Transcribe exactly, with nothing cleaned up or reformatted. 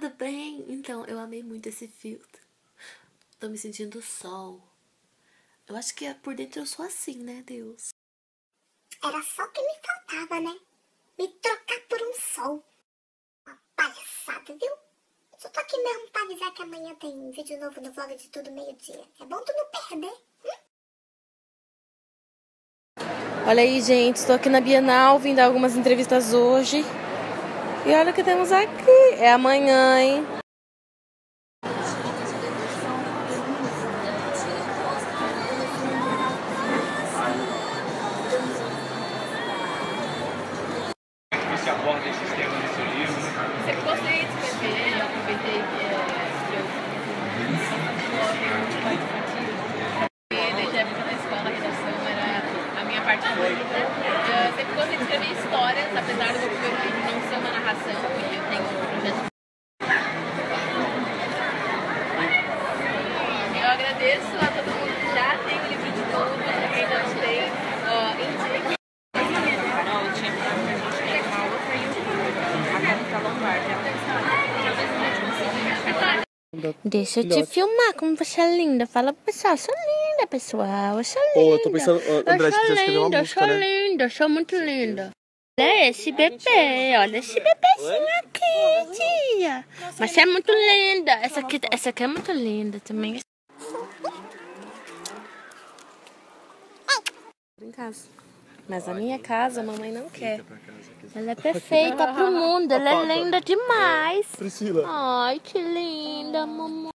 tudo bem? Então, eu amei muito esse filtro. Tô me sentindo sol. Eu acho que por dentro eu sou assim, né, Deus? Era só o que me faltava, né? Me trocar por um sol. Uma palhaçada, viu? Só tô aqui mesmo pra avisar que amanhã tem vídeo novo no Vlog de Tudo meio-dia. É bom tu não perder. Hum? Olha aí, gente. Estou aqui na Bienal, vim dar algumas entrevistas hoje. E olha o que temos aqui. É amanhã, hein? Você aborda esses temas no seu livro? Sempre gostei de escrever, eu aproveitei que eu faço blog, muito mais infantil. Desde a época da escola, a redação era a minha parte favorita. Eu sempre gostei de escrever histórias, apesar do meu primeiro livro não ser uma narração, e eu tenho um projeto. Eu agradeço a todo mundo que já tem o livro de tudo, para quem ainda não tem, uh, indique. Deixa eu te filmar como você é linda. Fala pro pessoal, eu sou linda, pessoal. Eu sou linda. Pô, eu tô pensando, André, eu você sou já escreveu uma linda, música, eu sou né? linda, eu sou muito linda. Olha esse bebê, olha esse bebezinho aqui, tia. Mas você é muito linda. Essa aqui, essa aqui é muito linda também. Em casa. Mas a minha casa a mamãe não quer. Ela é perfeita pro mundo, ela é linda demais. Priscila. Ai, que linda, mamãe.